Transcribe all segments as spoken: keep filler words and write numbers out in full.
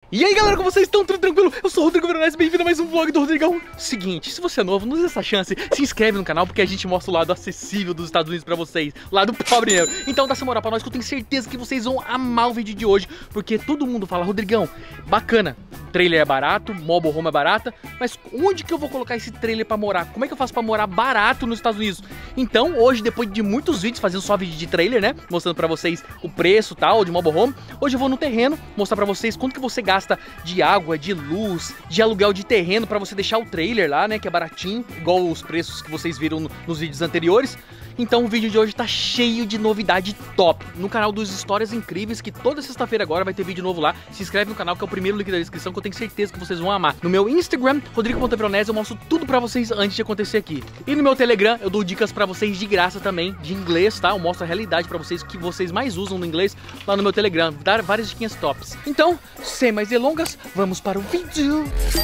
E aí galera, como vocês estão? Tudo tranquilo? Eu sou o Rodrigo Veronese, bem-vindo a mais um vlog do Rodrigão. Seguinte, se você é novo, não dê essa chance, se inscreve no canal porque a gente mostra o lado acessível dos Estados Unidos pra vocês, lado pobre mesmo. Então dá essa moral pra nós que eu tenho certeza que vocês vão amar o vídeo de hoje, porque todo mundo fala, Rodrigão, bacana, trailer é barato, mobile home é barata, mas onde que eu vou colocar esse trailer pra morar? Como é que eu faço pra morar barato nos Estados Unidos? Então hoje, depois de muitos vídeos fazendo só vídeo de trailer, né, mostrando pra vocês o preço e tal, de mobile home, hoje eu vou no terreno mostrar pra vocês quanto que você gasta de água, de luz, de aluguel de terreno pra você deixar o trailer lá, né, que é baratinho, igual os preços que vocês viram no, nos vídeos anteriores. Então o vídeo de hoje tá cheio de novidade top no canal dos Histórias Incríveis, que toda sexta-feira agora vai ter vídeo novo lá. Se inscreve no canal, que é o primeiro link da descrição, que eu tenho certeza que vocês vão amar. No meu Instagram, Rodrigo ponto Veronese, eu mostro tudo pra vocês antes de acontecer aqui. E no meu Telegram, eu dou dicas pra vocês de graça também, de inglês, tá? Eu mostro a realidade pra vocês, que vocês mais usam no inglês lá no meu Telegram. Dar várias diquinhas tops. Então, sem mais delongas, vamos para o vídeo.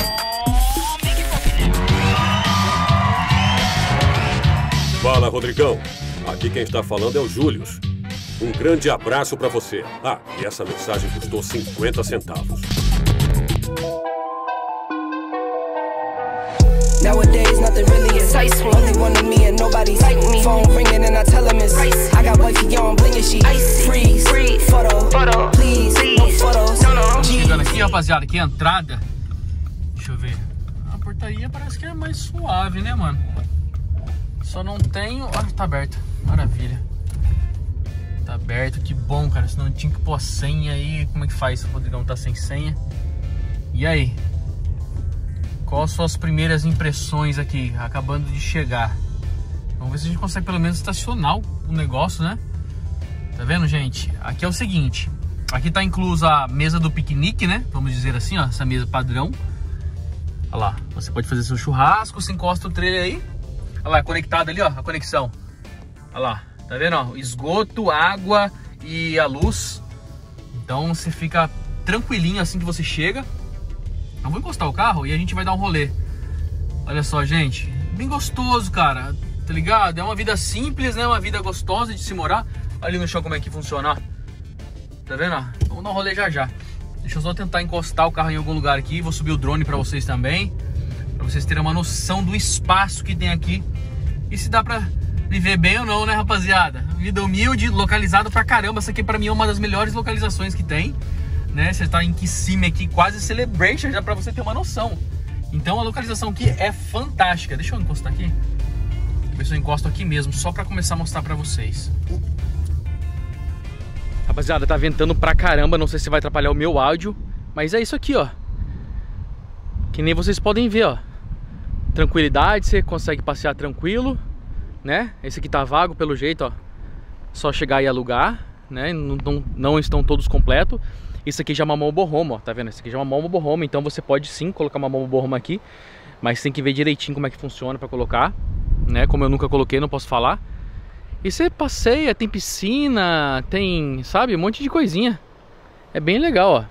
Fala, Rodrigão. Aqui quem está falando é o Július. Um grande abraço pra você. Ah, e essa mensagem custou cinquenta centavos. Nowadays nothing really is ice. Only one of me and nobody's like me. Phone ringing and I tell him it's ice. I got wifey on bling and she freeze. Free photo, photo, please, no photos. No, no. Chegando aqui, rapaziada, aqui a entrada. Deixa eu ver. A portaria parece que é mais suave, né, mano? Só não tenho... Ah, tá aberto. Maravilha. Tá aberto, que bom, cara. Senão tinha que pôr a senha aí. Como é que faz se o Rodrigão tá sem senha? E aí? Quais são as primeiras impressões aqui, acabando de chegar? Vamos ver se a gente consegue pelo menos estacionar o negócio, né? Tá vendo, gente? Aqui é o seguinte. Aqui tá inclusa a mesa do piquenique, né? Vamos dizer assim, ó. Essa mesa padrão. Olha lá. Você pode fazer seu churrasco, você encosta o trailer aí. Olha lá, conectado ali, ó, a conexão. Olha lá, tá vendo, ó, esgoto, água e a luz. Então você fica tranquilinho assim que você chega. Eu vou encostar o carro e a gente vai dar um rolê. Olha só, gente, bem gostoso, cara, tá ligado? É uma vida simples, né, uma vida gostosa de se morar. Olha ali no chão como é que funciona, ó. Tá vendo, ó? Vamos dar um rolê já já. Deixa eu só tentar encostar o carro em algum lugar aqui. Vou subir o drone pra vocês também, pra vocês terem uma noção do espaço que tem aqui. E se dá pra viver bem ou não, né, rapaziada? Vida humilde, localizado pra caramba. Essa aqui pra mim é uma das melhores localizações que tem, né? Você tá em Kissimmee aqui, quase Celebration, já pra você ter uma noção. Então a localização aqui é fantástica. Deixa eu encostar aqui. Ver se eu encosto aqui mesmo, só pra começar a mostrar pra vocês. Rapaziada, tá ventando pra caramba. Não sei se vai atrapalhar o meu áudio, mas é isso aqui, ó. Que nem vocês podem ver, ó. Tranquilidade, você consegue passear tranquilo, né? Esse aqui tá vago pelo jeito, ó. Só chegar e alugar, né? Não, não, não estão todos completos. Isso aqui já é uma mobile home, ó. Tá vendo? Esse aqui já é uma mobile home, então você pode sim colocar uma mobile home aqui, mas tem que ver direitinho como é que funciona pra colocar, né? Como eu nunca coloquei, não posso falar. E você passeia, tem piscina, tem, sabe, um monte de coisinha. É bem legal, ó.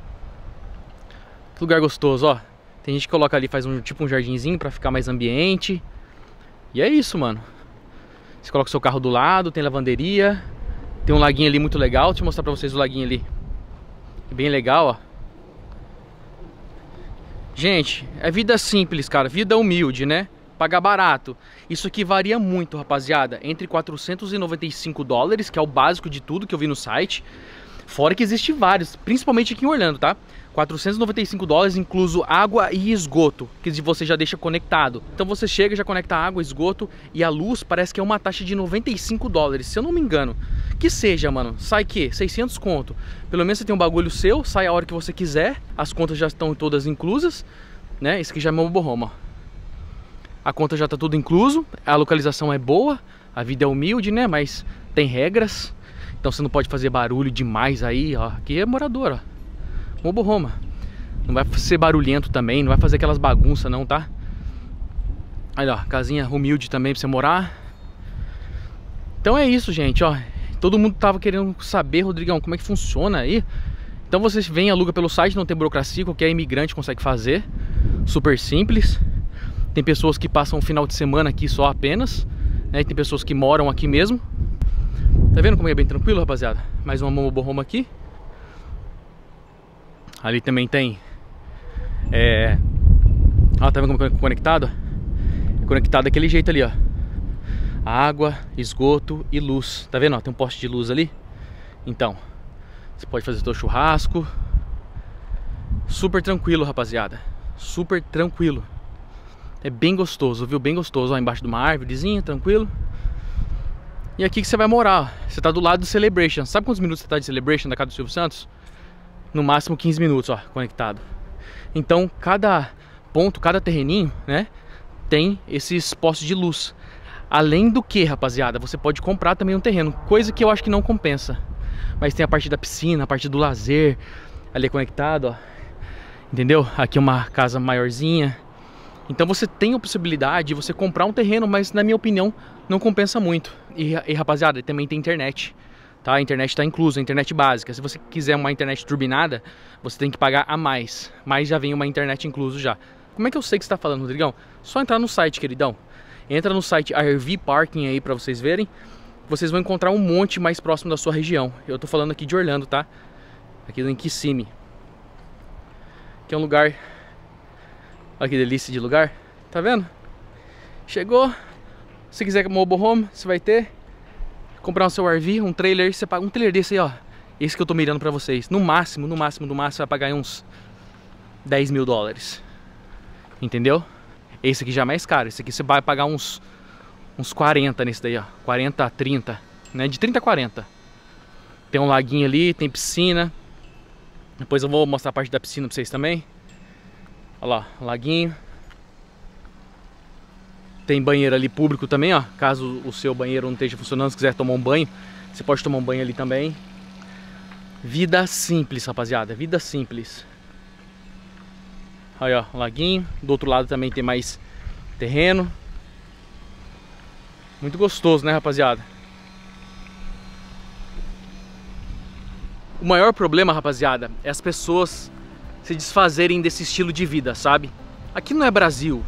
Que lugar gostoso, ó. Tem gente que coloca ali, faz um tipo um jardinzinho pra ficar mais ambiente. E é isso, mano. Você coloca o seu carro do lado, tem lavanderia. Tem um laguinho ali muito legal. Deixa eu mostrar pra vocês o laguinho ali. É bem legal, ó. Gente, é vida simples, cara. Vida humilde, né? Pagar barato. Isso aqui varia muito, rapaziada. Entre quatrocentos e noventa e cinco dólares, que é o básico de tudo que eu vi no site. Fora que existe vários, principalmente aqui em Orlando, tá? quatrocentos e noventa e cinco dólares, incluso água e esgoto, que você já deixa conectado. Então você chega, já conecta água, esgoto e a luz, parece que é uma taxa de noventa e cinco dólares, se eu não me engano. Que seja, mano, sai que? seiscentos conto. Pelo menos você tem um bagulho seu, sai a hora que você quiser, as contas já estão todas inclusas, né? Esse aqui já é meu mobile home, ó. A conta já tá tudo incluso, a localização é boa, a vida é humilde, né? Mas tem regras. Então você não pode fazer barulho demais aí, ó. Aqui é morador, ó. Mobile home. Não vai ser barulhento também, não vai fazer aquelas bagunças não, tá? Olha, ó, casinha humilde também pra você morar. Então é isso, gente, ó. Todo mundo tava querendo saber, Rodrigão, como é que funciona aí. Então vocês vêm, aluga pelo site, não tem burocracia, qualquer imigrante consegue fazer. Super simples. Tem pessoas que passam um final de semana aqui só apenas, né? E tem pessoas que moram aqui mesmo. Tá vendo como é bem tranquilo, rapaziada? Mais uma mobile home aqui. Ali também tem é... Ó, tá vendo como é conectado? É conectado daquele jeito ali, ó. Água, esgoto e luz. Tá vendo, ó? Tem um poste de luz ali. Então, você pode fazer seu churrasco. Super tranquilo, rapaziada. Super tranquilo. É bem gostoso, viu? Bem gostoso, ó, embaixo de uma árvorezinha, tranquilo. E aqui que você vai morar, ó. Você tá do lado do Celebration. Sabe quantos minutos você tá de Celebration da casa do Silvio Santos? No máximo quinze minutos, ó, conectado. Então, cada ponto, cada terreninho, né, tem esses postes de luz. Além do que, rapaziada, você pode comprar também um terreno, coisa que eu acho que não compensa. Mas tem a parte da piscina, a parte do lazer, ali é conectado, ó. Entendeu? Aqui é uma casa maiorzinha. Então você tem a possibilidade de você comprar um terreno, mas na minha opinião não compensa muito. E, e rapaziada, também tem internet, tá? A internet está inclusa, a internet básica. Se você quiser uma internet turbinada, você tem que pagar a mais. Mas já vem uma internet incluso já. Como é que eu sei que você está falando, Rodrigão? Só entrar no site, queridão. Entra no site R V Parking aí pra vocês verem. Vocês vão encontrar um monte mais próximo da sua região. Eu tô falando aqui de Orlando, tá? Aqui em Kissimmee. Que é um lugar... Olha que delícia de lugar. Tá vendo? Chegou. Se quiser mobile home, você vai ter. Comprar um seu R V, um trailer. Você paga um trailer desse aí, ó. Esse que eu tô mirando pra vocês. No máximo, no máximo, no máximo, você vai pagar aí uns dez mil dólares. Entendeu? Esse aqui já é mais caro. Esse aqui você vai pagar uns, uns quarenta nesse daí, ó. quarenta a trinta, né? De trinta a quarenta. Tem um laguinho ali, tem piscina. Depois eu vou mostrar a parte da piscina pra vocês também. Olha lá, um laguinho. Tem banheiro ali público também, ó. Caso o seu banheiro não esteja funcionando, se quiser tomar um banho, você pode tomar um banho ali também. Vida simples, rapaziada. Vida simples. Aí, ó, um laguinho. Do outro lado também tem mais terreno. Muito gostoso, né, rapaziada? O maior problema, rapaziada, é as pessoas se desfazerem desse estilo de vida, sabe? Aqui não é Brasil.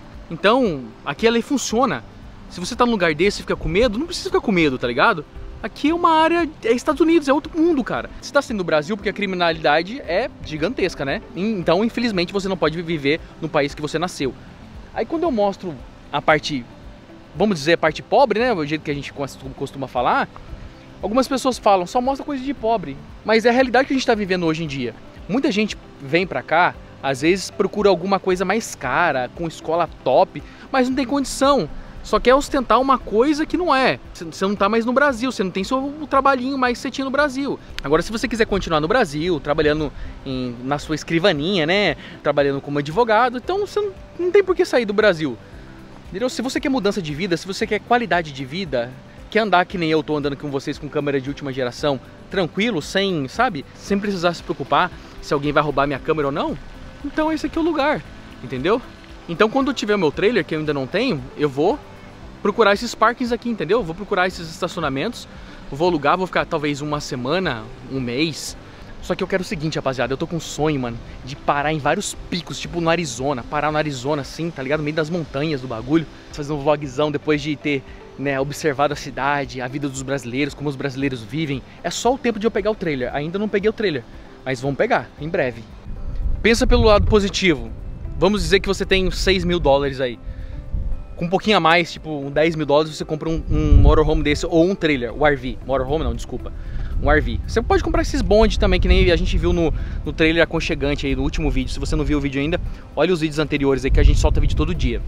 Então, aqui a lei funciona. Se você tá num lugar desse e fica com medo, não precisa ficar com medo, tá ligado? Aqui é uma área, é Estados Unidos, é outro mundo, cara. Você tá sendo no Brasil porque a criminalidade é gigantesca, né? Então, infelizmente, você não pode viver no país que você nasceu. Aí quando eu mostro a parte, vamos dizer, a parte pobre, né? O jeito que a gente costuma falar, algumas pessoas falam, só mostra coisa de pobre. Mas é a realidade que a gente tá vivendo hoje em dia. Muita gente vem pra cá, às vezes procura alguma coisa mais cara, com escola top, mas não tem condição. Só quer ostentar uma coisa que não é. Você não tá mais no Brasil, você não tem seu trabalhinho mais que você tinha no Brasil. Agora, se você quiser continuar no Brasil, trabalhando em, na sua escrivaninha, né? Trabalhando como advogado, então você não, não tem por que sair do Brasil. Entendeu? Se você quer mudança de vida, se você quer qualidade de vida, quer andar que nem eu tô andando com vocês com câmera de última geração, tranquilo, sem, sabe? Sem precisar se preocupar se alguém vai roubar minha câmera ou não, então esse aqui é o lugar, entendeu? Então quando eu tiver o meu trailer, que eu ainda não tenho, eu vou procurar esses parkings aqui, entendeu? Vou procurar esses estacionamentos, vou alugar, vou ficar talvez uma semana, um mês. Só que eu quero o seguinte, rapaziada, eu tô com um sonho, mano, de parar em vários picos, tipo no Arizona, parar no Arizona assim, tá ligado? No meio das montanhas do bagulho, fazer um vlogzão depois de ter, né, observado a cidade, a vida dos brasileiros, como os brasileiros vivem. É só o tempo de eu pegar o trailer, ainda não peguei o trailer, mas vamos pegar, em breve. Pensa pelo lado positivo, vamos dizer que você tem seis mil dólares aí. Com um pouquinho a mais, tipo dez mil dólares, você compra um, um motorhome desse ou um trailer, o R V. Motorhome não, desculpa. Um R V. Você pode comprar esses bondes também, que nem a gente viu no, no trailer aconchegante aí, no último vídeo. Se você não viu o vídeo ainda, olha os vídeos anteriores aí que a gente solta vídeo todo dia.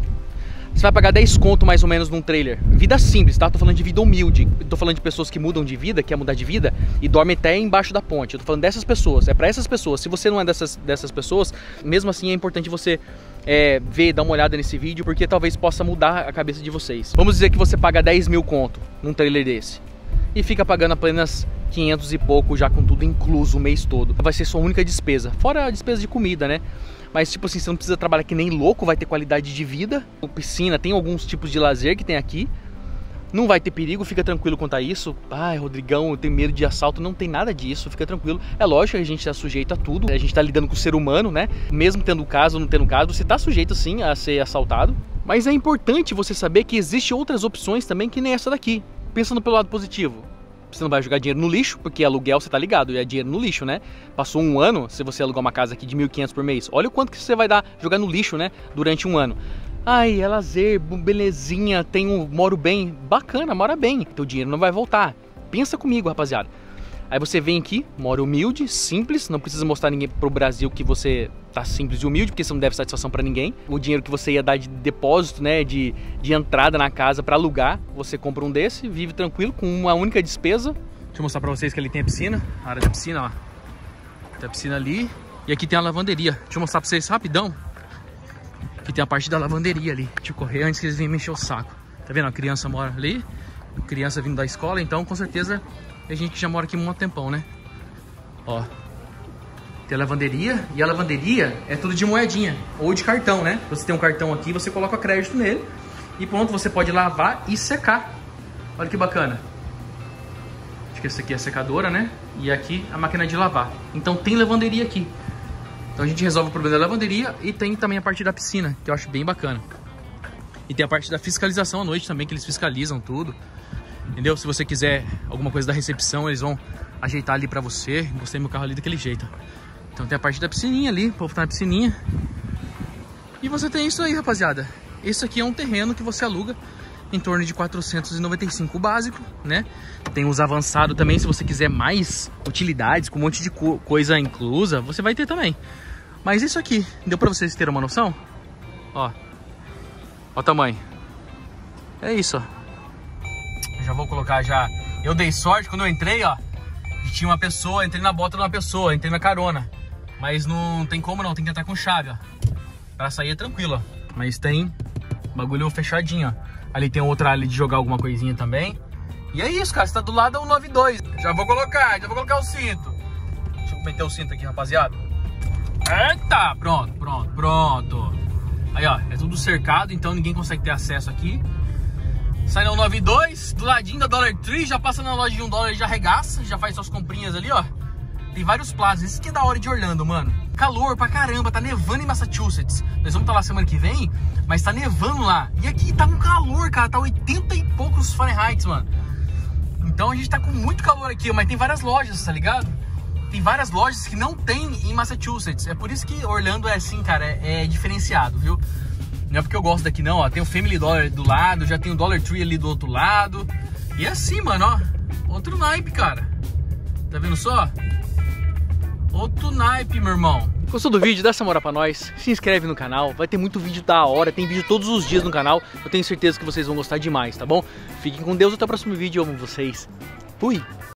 Você vai pagar dez conto mais ou menos num trailer. Vida simples, tá? Tô falando de vida humilde. Tô falando de pessoas que mudam de vida, quer mudar de vida e dormem até embaixo da ponte. Eu tô falando dessas pessoas, é pra essas pessoas. Se você não é dessas, dessas pessoas, mesmo assim é importante você é, ver, dar uma olhada nesse vídeo, porque talvez possa mudar a cabeça de vocês. Vamos dizer que você paga dez mil conto num trailer desse e fica pagando apenas quinhentos e pouco já com tudo incluso o mês todo. Vai ser sua única despesa, fora a despesa de comida, né? Mas tipo assim, você não precisa trabalhar que nem louco, vai ter qualidade de vida. Piscina, tem alguns tipos de lazer que tem aqui. Não vai ter perigo, fica tranquilo quanto a isso. Ai, Rodrigão, eu tenho medo de assalto. Não tem nada disso, fica tranquilo. É lógico que a gente está sujeito a tudo. A gente está lidando com o ser humano, né? Mesmo tendo caso ou não tendo caso, você está sujeito sim a ser assaltado. Mas é importante você saber que existem outras opções também que nem essa daqui. Pensando pelo lado positivo. Você não vai jogar dinheiro no lixo, porque aluguel, você tá ligado, é dinheiro no lixo, né? Passou um ano, se você alugar uma casa aqui de mil e quinhentos por mês, olha o quanto que você vai dar jogar no lixo, né? Durante um ano. Ai, é lazer, belezinha, tenho, moro bem. Bacana, mora bem. Teu dinheiro não vai voltar. Pensa comigo, rapaziada. Aí você vem aqui, mora humilde, simples, não precisa mostrar ninguém pro Brasil que você tá simples e humilde, porque você não deve satisfação pra ninguém. O dinheiro que você ia dar de depósito, né, de, de entrada na casa pra alugar, você compra um desse, vive tranquilo, com uma única despesa. Deixa eu mostrar pra vocês que ali tem a piscina, a área da piscina, ó. Tem a piscina ali, e aqui tem a lavanderia. Deixa eu mostrar pra vocês rapidão. Aqui tem a parte da lavanderia ali. Deixa eu correr antes que eles venham me encher o saco. Tá vendo? A criança mora ali, criança vindo da escola, então com certeza... a gente já mora aqui há um tempão, né? Ó, tem a lavanderia, e a lavanderia é tudo de moedinha ou de cartão, né? Você tem um cartão aqui, você coloca crédito nele e pronto, você pode lavar e secar. Olha que bacana. Acho que essa aqui é a secadora, né? E aqui a máquina de lavar. Então tem lavanderia aqui. Então a gente resolve o problema da lavanderia e tem também a parte da piscina, que eu acho bem bacana. E tem a parte da fiscalização à noite também, que eles fiscalizam tudo. Entendeu? Se você quiser alguma coisa da recepção, eles vão ajeitar ali pra você. Gostei do meu carro ali daquele jeito. Então tem a parte da piscininha ali, o povo tá na piscininha. E você tem isso aí, rapaziada. Esse aqui é um terreno que você aluga em torno de quatrocentos e noventa e cinco o básico, né? Tem os avançados também, se você quiser mais utilidades, com um monte de co coisa inclusa, você vai ter também. Mas isso aqui, deu pra vocês terem uma noção? Ó. Ó o tamanho. É isso, ó. Já vou colocar já. Eu dei sorte quando eu entrei, ó. Tinha uma pessoa, entrei na bota de uma pessoa, entrei na carona. Mas não tem como não, tem que entrar com chave, ó. Pra sair é tranquilo, ó. Mas tem bagulho fechadinho, ó. Ali tem outra ali de jogar alguma coisinha também. E é isso, cara. Você tá do lado do noventa e dois. Já vou colocar, já vou colocar o cinto. Deixa eu meter o cinto aqui, rapaziada. Eita! Pronto, pronto, pronto. Aí, ó. É tudo cercado, então ninguém consegue ter acesso aqui. Sai no noventa e dois, do ladinho da Dollar Tree, já passa na loja de um dólar e já arregaça, já faz suas comprinhas ali, ó. Tem vários plazas, isso que é da hora de Orlando, mano. Calor pra caramba, tá nevando em Massachusetts. Nós vamos estar lá semana que vem, mas tá nevando lá. E aqui tá um calor, cara, tá oitenta e poucos Fahrenheit, mano. Então a gente tá com muito calor aqui, mas tem várias lojas, tá ligado? Tem várias lojas que não tem em Massachusetts. É por isso que Orlando é assim, cara, é, é diferenciado, viu? Não é porque eu gosto daqui não, ó. Tem o Family Dollar do lado, já tem o Dollar Tree ali do outro lado. E é assim, mano, ó. Outro naipe, cara. Tá vendo só? Outro naipe, meu irmão. Gostou do vídeo? Dá essa moral pra nós. Se inscreve no canal. Vai ter muito vídeo da hora. Tem vídeo todos os dias no canal. Eu tenho certeza que vocês vão gostar demais, tá bom? Fiquem com Deus. Até o próximo vídeo. Eu amo vocês. Fui!